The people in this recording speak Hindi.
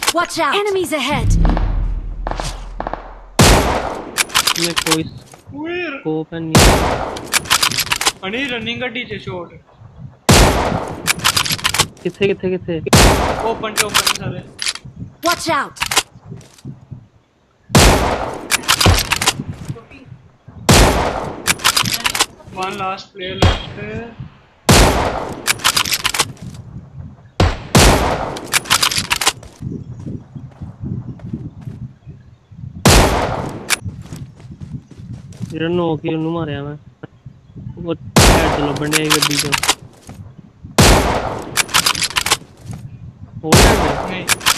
Watch out! Enemies ahead! मैं कोई स्कोप नहीं अनी रनिंग का टीचर शॉट किथे ओपन सारे Watch out! One last player left है जेड़ा नो की उन्होंने मारया मैं वो साइड चलो बंडे आई गड्डी चो हो गया नहीं